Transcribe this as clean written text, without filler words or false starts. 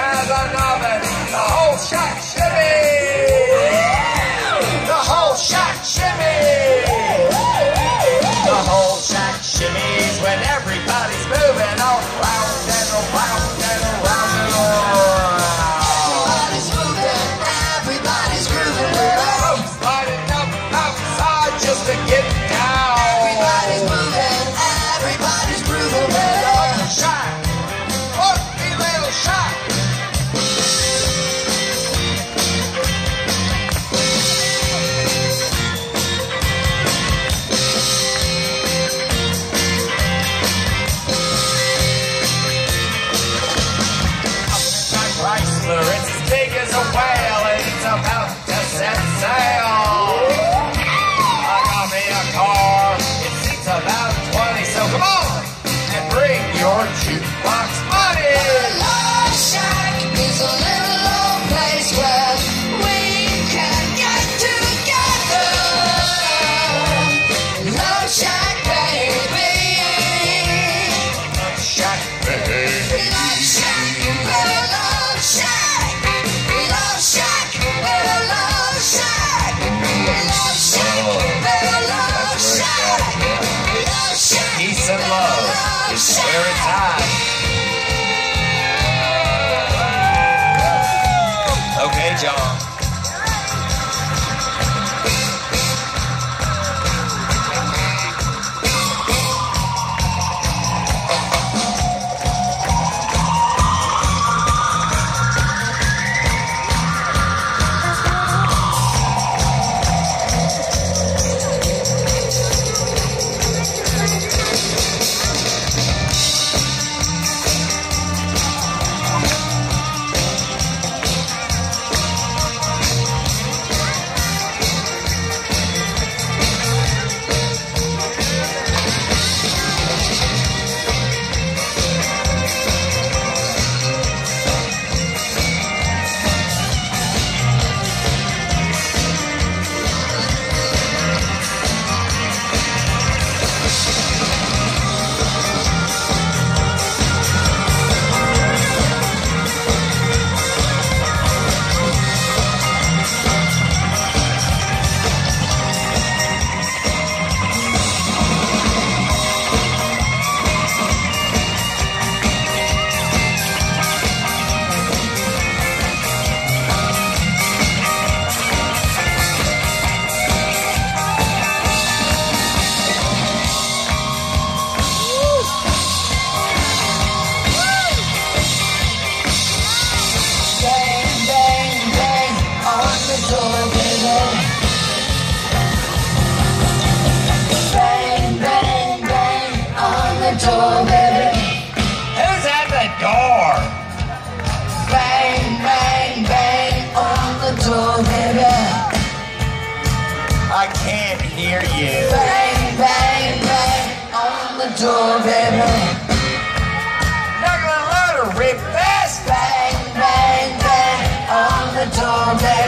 as an oven. The whole shack shimmy. The whole shack shimmy. The whole shack shimmies when everybody's moving all around and around and around and around. Everybody's moving, everybody's grooving. Folks lining up outside just to get down. Everybody's moving, everybody's grooving. Funky shack, funky little shack. Chrysler, it's as big as a whale, and it's about to set sail. I got me a car, it seats about 20, so come on and bring your jukebox money. Love Shack is a little old place where we can get together. Love Shack, baby. Love Shack, baby. Love Shack, we're a Love Shack. Love Shack, we're a Love Shack. Love Shack, we're a Love Shack. Love Shack, Peace and love is where it's at. Okay, John. Who's at the door? Bang, bang, bang on the door, baby. I can't hear you. Bang, bang, bang on the door, baby. Not gonna let her rip this. Bang, bang, bang on the door, baby.